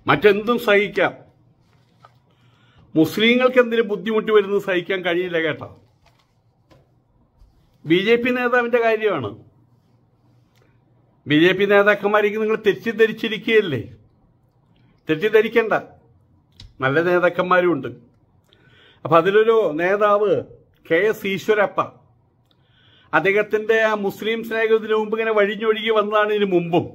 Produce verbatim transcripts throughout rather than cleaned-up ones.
മറ്റെന്തും സഹിക്കാം. മുസ്ലിങ്ങൾക്ക് എന്തിനും ബുദ്ധിമുട്ട് വരുന്നത് സഹിക്കാൻ കഴിയില്ല കേട്ടോ. ബി ജെ പി നേതാവിന്റെ കാര്യമാണ്. ബി ജെ പി നേതാക്കന്മാർക്ക് നിങ്ങൾ തെറ്റിദ്ധരിച്ചിരിക്കുകയല്ലേ? തെറ്റിദ്ധരിക്കണ്ട, നല്ല നേതാക്കന്മാരും ഉണ്ട്. അപ്പൊ അതിലൊരു നേതാവ് കെ എസ് ഈശ്വരപ്പ, അദ്ദേഹത്തിന്റെ ആ മുസ്ലിം സ്നേഹത്തിന് മുമ്പ് ഇങ്ങനെ വഴിഞ്ഞൊഴുകി വന്നതാണ്. ഇതിനു മുമ്പും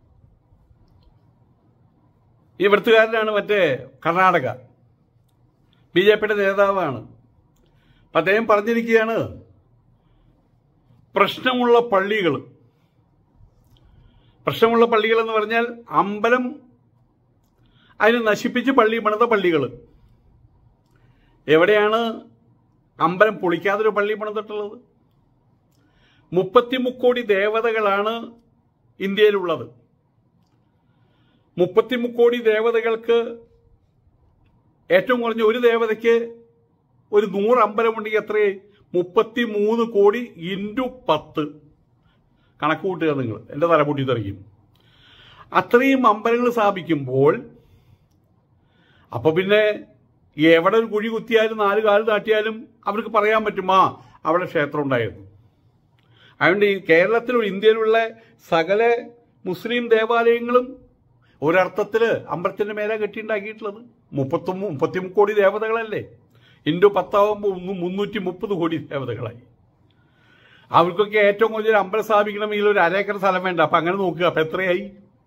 ഈ വൃത്തുകാരനാണ്, മറ്റേ കർണാടക ബി ജെ പിയുടെ നേതാവാണ്. അപ്പം അദ്ദേഹം പറഞ്ഞിരിക്കുകയാണ്, പ്രശ്നമുള്ള പള്ളികൾ പ്രശ്നമുള്ള പള്ളികൾ എന്ന് പറഞ്ഞാൽ അമ്പലം അതിന് നശിപ്പിച്ച് പള്ളി പണിത പള്ളികൾ. എവിടെയാണ് അമ്പലം പൊളിക്കാതൊരു പള്ളി പണിതിട്ടുള്ളത്? മുപ്പത്തി മുക്കോടി ദേവതകളാണ് ഇന്ത്യയിലുള്ളത്. മുപ്പത്തി മുക്കോടി ദേവതകൾക്ക് ഏറ്റവും കുറഞ്ഞ ഒരു ദേവതയ്ക്ക് ഒരു നൂറ് അമ്പലമുണ്ടെങ്കിൽ എത്രയേ? മുപ്പത്തി മൂന്ന് കോടി ഇൻറ്റു പത്ത്. കണക്ക് കൂട്ടുക നിങ്ങൾ, എൻ്റെ തല പൊട്ടി തെറിക്കും. അത്രയും അമ്പലങ്ങൾ സ്ഥാപിക്കുമ്പോൾ അപ്പൊ പിന്നെ എവിടെ ഒരു കുഴി കുത്തിയാലും നാല് കാല് താട്ടിയാലും അവർക്ക് പറയാൻ പറ്റും, ആ അവിടെ ക്ഷേത്രം ഉണ്ടായിരുന്നു. അതുകൊണ്ട് ഈ കേരളത്തിലുള്ള ഇന്ത്യയിലുള്ള സകല മുസ്ലിം ദേവാലയങ്ങളും ഒരർത്ഥത്തിൽ അമ്പലത്തിന്റെ മേലെ കെട്ടിയുണ്ടാക്കിയിട്ടുള്ളത്. മുപ്പത്തൊന്ന് മുപ്പത്തി കോടി ദേവതകളല്ലേ? ഇൻഡു പത്താവുമ്പോൾ മുന്നൂറ്റി മുപ്പത് കോടി ദേവതകളായി. അവർക്കൊക്കെ ഏറ്റവും കൂടുതൽ അമ്പലം സ്ഥാപിക്കണമെങ്കിൽ ഒരു അരേക്കർ സ്ഥലം വേണ്ട. അപ്പൊ അങ്ങനെ നോക്കുക, അപ്പൊ എത്രയായി?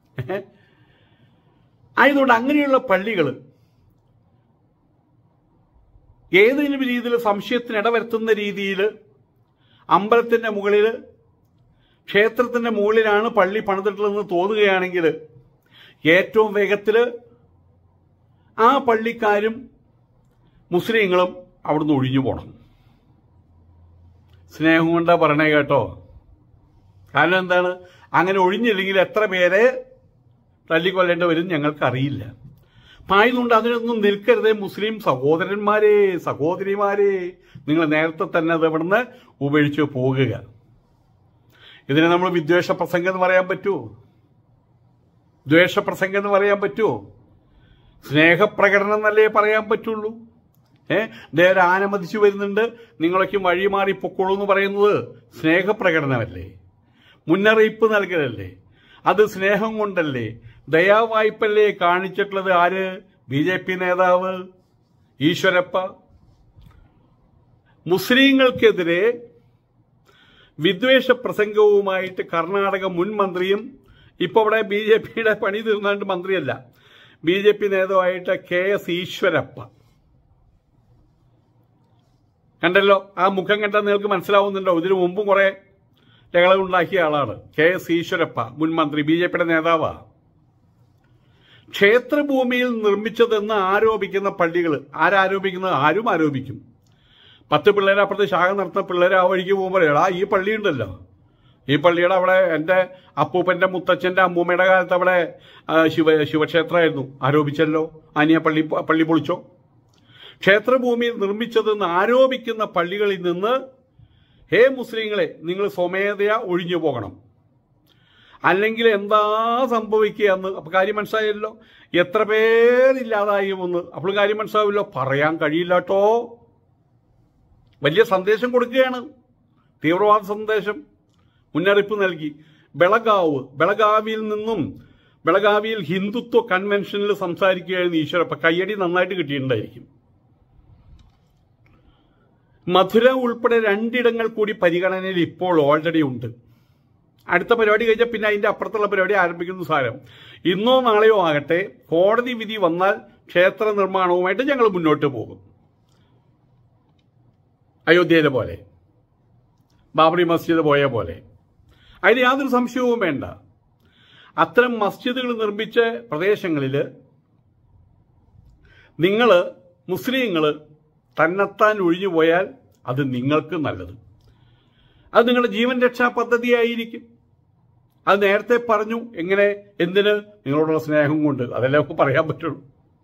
ആയതുകൊണ്ട് അങ്ങനെയുള്ള പള്ളികൾ ഏതെങ്കിലും രീതിയിൽ സംശയത്തിന് ഇടവരുത്തുന്ന രീതിയിൽ അമ്പലത്തിന്റെ മുകളിൽ, ക്ഷേത്രത്തിന്റെ മുകളിലാണ് പള്ളി പണിതിട്ടുള്ളതെന്ന് തോന്നുകയാണെങ്കിൽ ഏറ്റവും വേഗത്തിൽ ആ പള്ളിക്കാരും മുസ്ലിങ്ങളും അവിടുന്ന് ഒഴിഞ്ഞു പോകണം. സ്നേഹം കൊണ്ടാ പറഞ്ഞേ കേട്ടോ. കാരണം എന്താണ്, അങ്ങനെ ഒഴിഞ്ഞില്ലെങ്കിൽ എത്ര പേരെ തല്ലിക്കൊല്ലേണ്ടി വരും ഞങ്ങൾക്കറിയില്ല. ആയതുകൊണ്ട് അതിനൊന്നും നിൽക്കരുതേ മുസ്ലിം സഹോദരന്മാരെ, സഹോദരിമാരെ, നിങ്ങൾ നേരത്തെ തന്നെ അത് ഇവിടുന്ന് ഉപേക്ഷിച്ച് പോകുക. ഇതിനെ നമ്മൾ വിദ്വേഷ പ്രസംഗം എന്ന് പറയാൻ പറ്റുമോ? ദ്വേഷപ്രസംഗം എന്ന് പറയാൻ പറ്റുമോ? സ്നേഹപ്രകടനം എന്നല്ലേ പറയാൻ പറ്റുള്ളൂ. ഏഹ് നേരെ ആന മതിച്ചു വരുന്നുണ്ട്, നിങ്ങളൊക്കെ വഴി മാറി പൊക്കോളൂ എന്ന് പറയുന്നത് സ്നേഹപ്രകടനമല്ലേ? മുന്നറിയിപ്പ് നൽകലല്ലേ? അത് സ്നേഹം കൊണ്ടല്ലേ, ദയാവായ്പല്ലേ കാണിച്ചിട്ടുള്ളത്? ആര്? ബി ജെ പി നേതാവ് ഈശ്വരപ്പ. മുസ്ലിങ്ങൾക്കെതിരെ വിദ്വേഷ പ്രസംഗവുമായിട്ട് കർണാടക മുൻ മന്ത്രിയും ഇപ്പൊ ഇവിടെ ബി ജെ പിയുടെ പണി തീർന്നാണ്ട് മന്ത്രിയല്ല, ബി ജെ പി നേതാവായിട്ട് കെ എസ് ഈശ്വരപ്പ. കണ്ടല്ലോ, ആ മുഖം കണ്ടാൽ നിങ്ങൾക്ക് മനസ്സിലാവുന്നുണ്ടോ? ഇതിനു മുമ്പും കുറെ ലഹളമുണ്ടാക്കിയ ആളാണ് കെ എസ് ഈശ്വരപ്പ, മുൻ മന്ത്രി, ബി ജെ പിയുടെ നേതാവാ. ക്ഷേത്രഭൂമിയിൽ നിർമ്മിച്ചതെന്ന് ആരോപിക്കുന്ന പള്ളികൾ ആരാരോപിക്കുന്നത്? ആരും ആരോപിക്കും. പത്ത് പിള്ളേരെ അപ്പുറത്ത് ശാഖ നടത്തുന്ന പിള്ളേരെ ആ വഴിക്ക് പോകുമ്പോൾ എടാ ഈ പള്ളിയുണ്ടല്ലോ, ഈ പള്ളിയുടെ അവിടെ എൻ്റെ അപ്പൂപ്പൻ്റെ മുത്തച്ഛൻ്റെ അമ്മൂമ്മയുടെ കാലത്ത് അവിടെ ശിവ ശിവക്ഷേത്രമായിരുന്നു. ആരോപിച്ചല്ലോ, അനിയ പള്ളി പള്ളി പൊളിച്ചോ? ക്ഷേത്രഭൂമിയിൽ നിർമ്മിച്ചതെന്ന് ആരോപിക്കുന്ന പള്ളികളിൽ നിന്ന് ഹേ മുസ്ലിങ്ങളെ, നിങ്ങൾ സ്വമേധയാ ഒഴിഞ്ഞു പോകണം, അല്ലെങ്കിൽ എന്താ സംഭവിക്കുക എന്ന്. അപ്പൊ കാര്യം മനസ്സിലായല്ലോ. എത്ര പേരില്ലാതായി എന്ന് അപ്പോൾ കാര്യം മനസ്സിലാവില്ലോ. പറയാൻ കഴിയില്ല കേട്ടോ. വലിയ സന്ദേശം കൊടുക്കുകയാണ്, തീവ്രവാദ സന്ദേശം, മുന്നറിയിപ്പ് നൽകി. ബെളഗാവ് ബെളഗാവിയിൽ നിന്നും ബെളഗാവിയിൽ ഹിന്ദുത്വ കൺവെൻഷനിൽ സംസാരിക്കുകയായിരുന്നു ഈശ്വരപ്പ. കയ്യടി നന്നായിട്ട് കിട്ടിയിട്ടുണ്ടായിരിക്കും. മധുര ഉൾപ്പെടെ രണ്ടിടങ്ങൾ കൂടി പരിഗണനയിൽ ഇപ്പോൾ ഓൾറെഡി ഉണ്ട്. അടുത്ത പരിപാടി കഴിഞ്ഞാൽ പിന്നെ അതിന്റെ അപ്പുറത്തുള്ള പരിപാടി ആരംഭിക്കുന്ന സാരം. ഇന്നോ നാളെയോ ആകട്ടെ, കോടതി വിധി വന്നാൽ ക്ഷേത്ര നിർമ്മാണവുമായിട്ട് ഞങ്ങൾ മുന്നോട്ട് പോകും. അയോധ്യയിലെ പോലെ, ബാബറി മസ്ജിദ് പോയ പോലെ. അതിന് യാതൊരു സംശയവും വേണ്ട. അത്തരം മസ്ജിദുകൾ നിർമ്മിച്ച പ്രദേശങ്ങളിൽ നിങ്ങൾ മുസ്ലിങ്ങൾ തന്നെത്താൻ ഒഴിഞ്ഞു പോയാൽ അത് നിങ്ങൾക്ക് നല്ലത്. അത് നിങ്ങളുടെ ജീവൻ രക്ഷാ പദ്ധതിയായിരിക്കും. അത് നേരത്തെ പറഞ്ഞു. എങ്ങനെ? എന്തിന്? നിങ്ങളോടുള്ള സ്നേഹം കൊണ്ട്. അതെല്ലാം നമുക്ക് പറയാൻ പറ്റുള്ളൂ.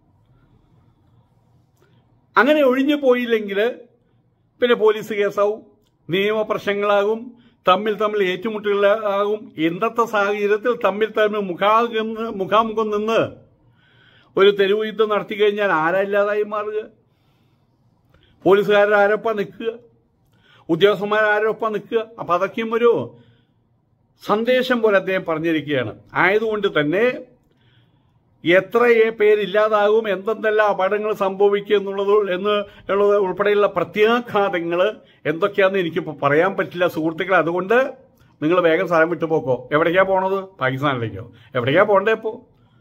അങ്ങനെ ഒഴിഞ്ഞു പോയില്ലെങ്കിൽ പിന്നെ പോലീസ് കേസാവും, നിയമപ്രശ്നങ്ങളാകും, തമ്മിൽ തമ്മിൽ ഏറ്റുമുട്ടലുകളാകും. ഇന്നത്തെ സാഹചര്യത്തിൽ തമ്മിൽ തമ്മിൽ മുഖാ മുഖാമുഖം നിന്ന് ഒരു തെരുവ് യുദ്ധം നടത്തി കഴിഞ്ഞാൽ ആരാ ഇല്ലാതായി മാറുക? പോലീസുകാരുടെ ആരോപ്പം നിൽക്കുക, ഉദ്യോഗസ്ഥന്മാർ ആരോപ്പം നിൽക്കുക. അപ്പം അതൊക്കെയും ഒരു സന്ദേശം പോലെ അദ്ദേഹം പറഞ്ഞിരിക്കുകയാണ്. ആയതുകൊണ്ട് തന്നെ എത്ര പേരില്ലാതാകും, എന്തെന്തെല്ലാം അപകടങ്ങൾ സംഭവിക്കും എന്നുള്ളത് എന്ന് ഉള്ളത് ഉൾപ്പെടെയുള്ള പ്രത്യാഘാതങ്ങൾ എന്തൊക്കെയാണെന്ന് എനിക്കിപ്പോൾ പറയാൻ പറ്റില്ല സുഹൃത്തുക്കളെ. അതുകൊണ്ട് നിങ്ങൾ വേഗം സ്ഥലം വിട്ടു പോക്കോ. എവിടേക്കാണ് പോണത്? പാകിസ്ഥാനിലേക്കോ? എവിടേക്കാണ് പോകണ്ടേ? ഇപ്പോൾ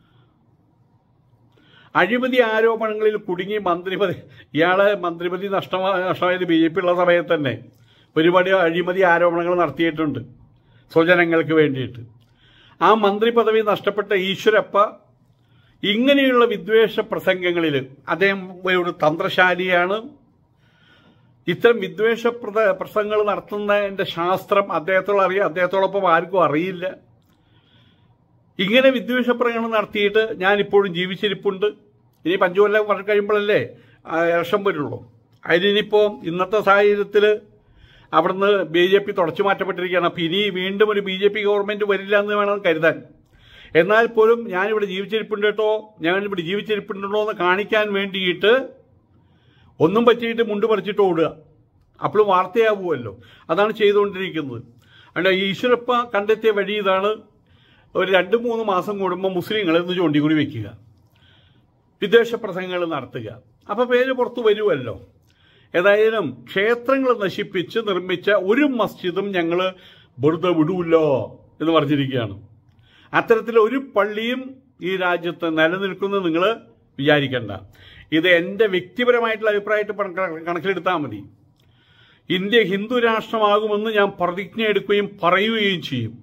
അഴിമതി ആരോപണങ്ങളിൽ കുടുങ്ങി മന്ത്രിപതി, ഇയാളെ മന്ത്രിപതി നഷ്ടമാ നഷ്ടമായത് ബി ജെ പി ഉള്ള സമയത്ത് തന്നെ ഒരുപാട് അഴിമതി ആരോപണങ്ങൾ നടത്തിയിട്ടുണ്ട് സ്വജനങ്ങൾക്ക് വേണ്ടിയിട്ട്. ആ മന്ത്രി പദവി നഷ്ടപ്പെട്ട ഈശ്വരപ്പ ഇങ്ങനെയുള്ള വിദ്വേഷ പ്രസംഗങ്ങളിൽ അദ്ദേഹം ഒരു തന്ത്രശാലിയാണ്. ഇത്തരം വിദ്വേഷ പ്രസംഗങ്ങൾ നടത്തുന്നതിൻ്റെ ശാസ്ത്രം അദ്ദേഹത്തോളം അറിയാം, അദ്ദേഹത്തോടൊപ്പം ആർക്കും അറിയില്ല. ഇങ്ങനെ വിദ്വേഷ പ്രകടനം നടത്തിയിട്ട് ഞാനിപ്പോഴും ജീവിച്ചിരിപ്പുണ്ട്. ഇനി അഞ്ചു കൊല്ലം വർഷം കഴിയുമ്പോഴല്ലേ ഇലക്ഷൻ വരുള്ളൂ. അതിനിപ്പോൾ ഇന്നത്തെ സാഹചര്യത്തിൽ അവിടുന്ന് ബി ജെ പി തുടച്ചു മാറ്റപ്പെട്ടിരിക്കുകയാണ്. അപ്പം ഇനി വീണ്ടും ഒരു ബി ജെ പി ഗവൺമെൻറ് വരില്ല എന്ന് വേണം കരുതാൻ. എന്നാൽ പോലും ഞാനിവിടെ ജീവിച്ചിരിപ്പുണ്ട് കേട്ടോ, ഞാനിവിടെ ജീവിച്ചിരിപ്പുണ്ടോ എന്ന് കാണിക്കാൻ വേണ്ടിയിട്ട് ഒന്നും പറ്റിയിട്ട് മുണ്ട് പറിച്ചിട്ട് ഓടുക. അപ്പോഴും വാർത്തയാവുമല്ലോ. അതാണ് ചെയ്തുകൊണ്ടിരിക്കുന്നത്. അതുകൊണ്ട് ഈശ്വരപ്പ കണ്ടെത്തിയ വഴി ഇതാണ്. ഒരു രണ്ട് മൂന്ന് മാസം കൂടുമ്പോൾ മുസ്ലിങ്ങളെ ഒന്ന് ചൂണ്ടിക്കൂടി വെക്കുക, വിദ്വേഷ പ്രസംഗങ്ങൾ നടത്തുക. അപ്പോൾ പേര് പുറത്തു വരുമല്ലോ. ഏതായാലും ക്ഷേത്രങ്ങൾ നശിപ്പിച്ച് നിർമ്മിച്ച ഒരു മസ്ജിദും ഞങ്ങൾ വെറുതെ വിടൂല്ല എന്ന് പറഞ്ഞിരിക്കുകയാണ്. അത്തരത്തിൽ ഒരു പള്ളിയും ഈ രാജ്യത്ത് നിലനിൽക്കുന്നത് നിങ്ങൾ വിചാരിക്കേണ്ട. ഇത് എൻ്റെ വ്യക്തിപരമായിട്ടുള്ള അഭിപ്രായമായിട്ട് കണക്കിലെടുത്താൽ മതി. ഇന്ത്യ ഹിന്ദു രാഷ്ട്രമാകുമെന്ന് ഞാൻ പ്രതിജ്ഞ എടുക്കുകയും പറയുകയും ചെയ്യും.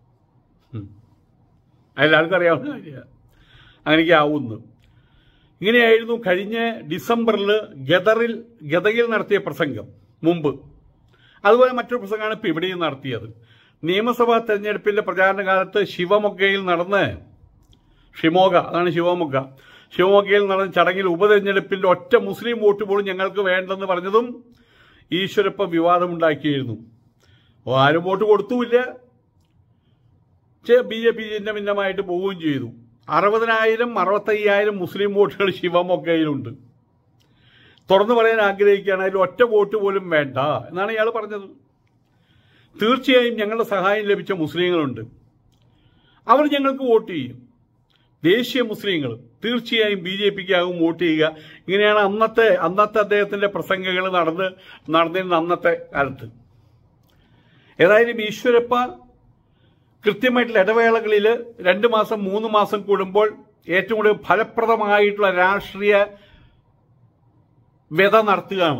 എല്ലാവർക്കും അറിയാവുന്ന കാര്യമാണ്. അങ്ങനെയൊക്കെ ആവുന്നു. ഇങ്ങനെയായിരുന്നു കഴിഞ്ഞ ഡിസംബറിൽ ഗദറിൽ ഗദയിൽ നടത്തിയ പ്രസംഗം മുമ്പ്. അതുപോലെ മറ്റൊരു പ്രസംഗമാണ് ഇപ്പോൾ ഇവിടെയും നടത്തിയത്. നിയമസഭാ തെരഞ്ഞെടുപ്പിന്റെ പ്രചാരണ കാലത്ത് ശിവമൊഗ്ഗയിൽ നടന്ന് ഷിമോഗ അതാണ് ശിവമൊഗ്ഗ ശിവമൊഗ്ഗയിൽ നടന്ന ചടങ്ങിൽ ഉപതെരഞ്ഞെടുപ്പിന്റെ ഒറ്റ മുസ്ലിം വോട്ട് പോലും ഞങ്ങൾക്ക് വേണ്ടെന്ന് പറഞ്ഞതും ഈശ്വരപ്പ വിവാദമുണ്ടാക്കിയിരുന്നു. ആരും വോട്ട് കൊടുത്തുമില്ല. ബി ജെ പി ചിഹ്ന ഭിന്നമായിട്ട് പോവുകയും ചെയ്തു. അറുപതിനായിരം അറുപത്തയ്യായിരം മുസ്ലിം വോട്ടുകൾ ശിവമൊഗ്ഗയിലുണ്ട്. തുറന്നു പറയാൻ ആഗ്രഹിക്കുകയാണ്, അതിൽ ഒറ്റ വോട്ട് പോലും വേണ്ട എന്നാണ് ഇയാൾ പറഞ്ഞത്. തീർച്ചയായും ഞങ്ങളുടെ സഹായം ലഭിച്ച മുസ്ലിങ്ങളുണ്ട്, അവർ ഞങ്ങൾക്ക് വോട്ട് ചെയ്യും. ദേശീയ മുസ്ലിങ്ങൾ തീർച്ചയായും ബി ജെ പിക്ക് ആകും വോട്ട് ചെയ്യുക. ഇങ്ങനെയാണ് അന്നത്തെ അന്നത്തെ അദ്ദേഹത്തിന്റെ പ്രസംഗങ്ങൾ നടന്ന് നടന്നിരുന്ന അന്നത്തെ കാലത്ത്. ഏതായാലും ഈശ്വരപ്പ കൃത്യമായിട്ടുള്ള ഇടവേളകളിൽ രണ്ട് മാസം മൂന്ന് മാസം കൂടുമ്പോൾ ഏറ്റവും കൂടുതൽ ഫലപ്രദമായിട്ടുള്ള രാഷ്ട്രീയ വ്യത നടത്തുകയാണ്.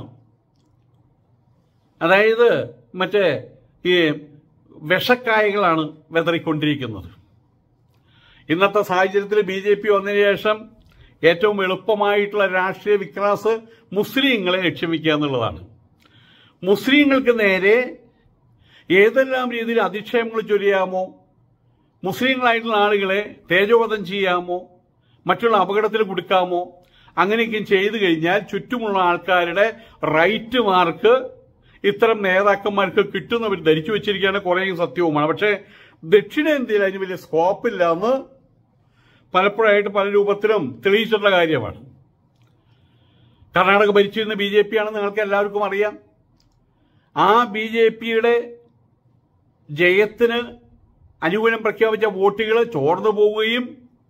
അതായത് മറ്റേ ഈ വിഷക്കായകളാണ് വെതറിക്കൊണ്ടിരിക്കുന്നത്. ഇന്നത്തെ സാഹചര്യത്തിൽ ബി ജെ പി വന്നതിന് ശേഷം ഏറ്റവും എളുപ്പമായിട്ടുള്ള രാഷ്ട്രീയ വിക്രാസ് മുസ്ലിങ്ങളെ ലക്ഷ്യമിക്കുക എന്നുള്ളതാണ്. മുസ്ലിങ്ങൾക്ക് നേരെ ഏതെല്ലാം രീതിയിൽ അധിക്ഷേപങ്ങൾ ചൊരിയാമോ, മുസ്ലിങ്ങളായിട്ടുള്ള ആളുകളെ തേജോവധം ചെയ്യാമോ, മറ്റുള്ള അപകടത്തിൽ കൊടുക്കാമോ, അങ്ങനെയൊക്കെ ചെയ്തു കഴിഞ്ഞാൽ ചുറ്റുമുള്ള ആൾക്കാരുടെ റൈറ്റ് മാർക്ക് ഇത്തരം നേതാക്കന്മാർക്ക് കിട്ടുന്നവർ ധരിച്ചു വെച്ചിരിക്കുകയാണ്. കുറേയും സത്യവുമാണ്. പക്ഷേ ദക്ഷിണേന്ത്യയിൽ അതിന് വലിയ സ്കോപ്പില്ല എന്ന് പലപ്പോഴായിട്ട് പല രൂപത്തിലും തെളിയിച്ചിട്ടുള്ള കാര്യമാണ്. കർണാടക ഭരിച്ചിരുന്ന ബി ജെ പി ആണെന്ന് നിങ്ങൾക്ക് എല്ലാവർക്കും അറിയാം. ആ ബി ജെ പിയുടെ ജയത്തിന് അനുകൂലം പ്രഖ്യാപിച്ച വോട്ടുകൾ ചോർന്നു പോവുകയും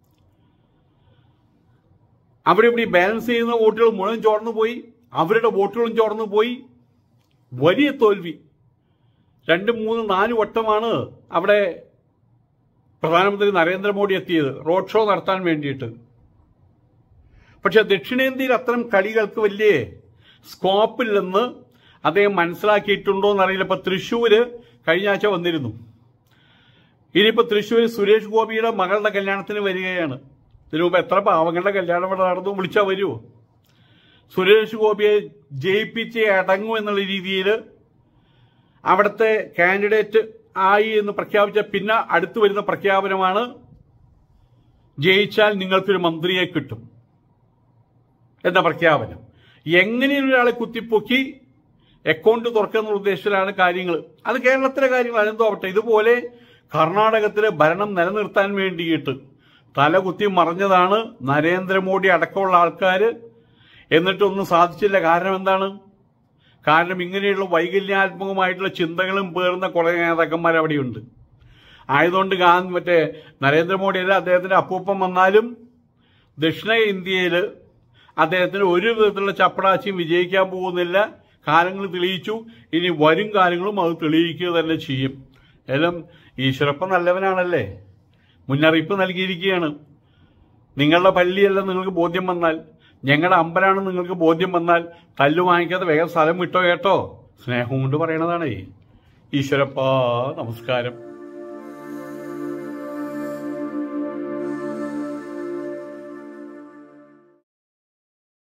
അവിടെ ഇവിടെ ബാലൻസ് ചെയ്യുന്ന വോട്ടുകൾ മുഴുവൻ ചോർന്നു പോയി, അവരുടെ വോട്ടുകളും ചോർന്നു പോയി. വലിയ തോൽവി. രണ്ട് മൂന്ന് നാല് വട്ടമാണ് അവിടെ പ്രധാനമന്ത്രി നരേന്ദ്രമോദി എത്തിയത് റോഡ് ഷോ നടത്താൻ വേണ്ടിയിട്ട്. പക്ഷെ ദക്ഷിണേന്ത്യയിൽ അത്തരം കളികൾക്ക് വലിയ സ്കോപ്പില്ലെന്ന് അദ്ദേഹം മനസ്സിലാക്കിയിട്ടുണ്ടോ എന്നറിയില്ല. ഇപ്പൊ തൃശ്ശൂര് കഴിഞ്ഞ ആഴ്ച വന്നിരുന്നു. ഇനിയിപ്പോ തൃശ്ശൂർ സുരേഷ് ഗോപിയുടെ മകളുടെ കല്യാണത്തിന് വരികയാണ്. ഇതിനു മുമ്പ് എത്ര പാവങ്ങളുടെ കല്യാണം ഇവിടെ നടന്നു, വിളിച്ചാൽ വരുമോ? സുരേഷ് ഗോപിയെ ജയിപ്പിച്ച് അടങ്ങും എന്നുള്ള രീതിയിൽ അവിടുത്തെ കാൻഡിഡേറ്റ് ആയി എന്ന് പ്രഖ്യാപിച്ച പിന്നെ അടുത്തു വരുന്ന പ്രഖ്യാപനമാണ് ജയിച്ചാൽ നിങ്ങൾക്കൊരു മന്ത്രിയെ കിട്ടും എന്ന പ്രഖ്യാപനം. എങ്ങനെയും ഒരാളെ കുത്തിപ്പൊക്കി അക്കൗണ്ട് തുറക്കുന്ന ഉദ്ദേശത്തിലാണ് കാര്യങ്ങൾ. അത് കേരളത്തിലെ കാര്യങ്ങൾ അതെന്തോ ആവട്ടെ. ഇതുപോലെ കർണാടകത്തിലെ ഭരണം നിലനിർത്താൻ വേണ്ടിയിട്ട് തല കുത്തി മറിഞ്ഞതാണ് നരേന്ദ്രമോദി അടക്കമുള്ള ആൾക്കാർ. എന്നിട്ടൊന്നും സാധിച്ചില്ല. കാരണം എന്താണ്? കാരണം ഇങ്ങനെയുള്ള വൈകല്യാത്മകമായിട്ടുള്ള ചിന്തകളും പേർന്ന കുറെ നേതാക്കന്മാർ അവിടെയുണ്ട്. ആയതുകൊണ്ട് ഗാന്ധി മറ്റേ നരേന്ദ്രമോദിയല്ല, അദ്ദേഹത്തിന്റെ അപ്പൂപ്പൻ വന്നാലും ദക്ഷിണ ഇന്ത്യയിൽ അദ്ദേഹത്തിന് ഒരു വിധത്തിലുള്ള ചപ്പടാച്ചിയും വിജയിക്കാൻ പോകുന്നില്ല. കാലങ്ങൾ തെളിയിച്ചു. ഇനി വരും കാലങ്ങളും അത് തെളിയിക്കുക തന്നെ ചെയ്യും. എല്ലാം ഈശ്വരപ്പൻ നല്ലവനാണല്ലേ, മുന്നറിയിപ്പ് നൽകിയിരിക്കുകയാണ്. നിങ്ങളുടെ പള്ളിയല്ല നിങ്ങൾക്ക് ബോധ്യം വന്നാൽ, ഞങ്ങളുടെ അമ്പലാണ് നിങ്ങൾക്ക് ബോധ്യം വന്നാൽ തല്ലു വാങ്ങിക്കാതെ വേഗം സ്ഥലം വിട്ടോ കേട്ടോ. സ്നേഹം കൊണ്ട് പറയണതാണേ. ഈശ്വരപ്പാ നമസ്കാരം.